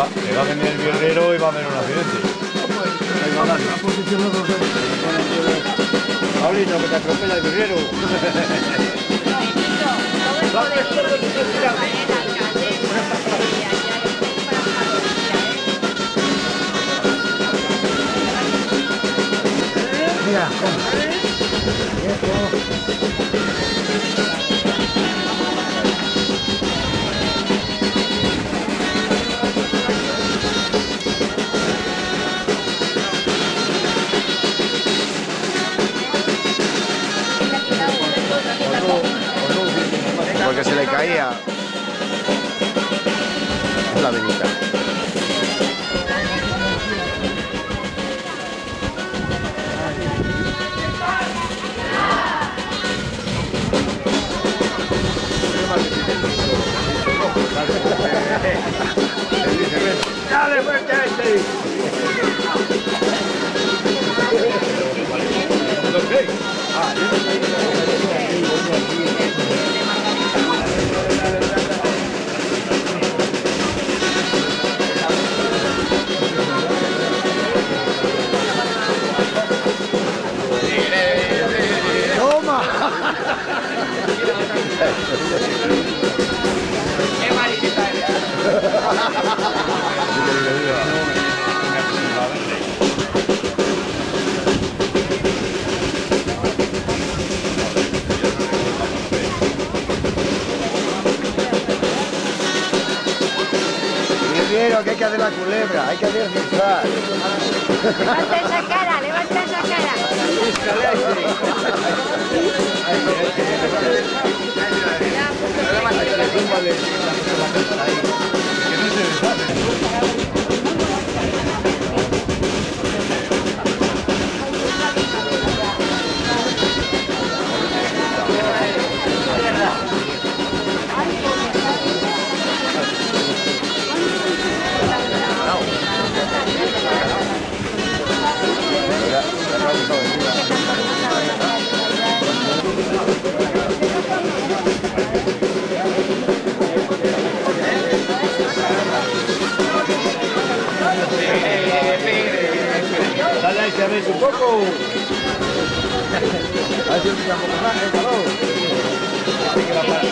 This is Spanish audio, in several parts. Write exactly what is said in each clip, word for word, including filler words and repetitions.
va, le va a venir el birrero y va a haber un accidente. Paulino, que te atropella el birrero. Mira, porque se le caía la venita. ¡Dale fuerte a este! Ah, ¡Toma! ¡Qué mariquita eres! Birrero, que hay que hacer la culebra, hay que hacer disfraz. Levanta esa cara, levanta esa cara. Dale ahí, se abre un poco. A ver si un poco más, eh, calor. Así que la para.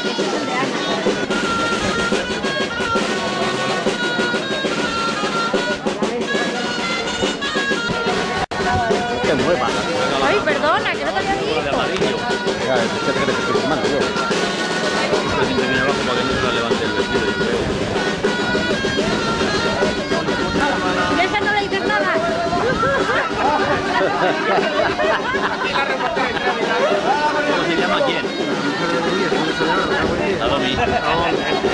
¡Qué nueva! Ay, perdona, que no te había visto. Ya, fíjate que te estoy filmando yo. Siempre viene abajo para que no se la levante el vestido, yo creo. ¿Y esa no le dices nada? ¿Cómo se llama quién? A Domi.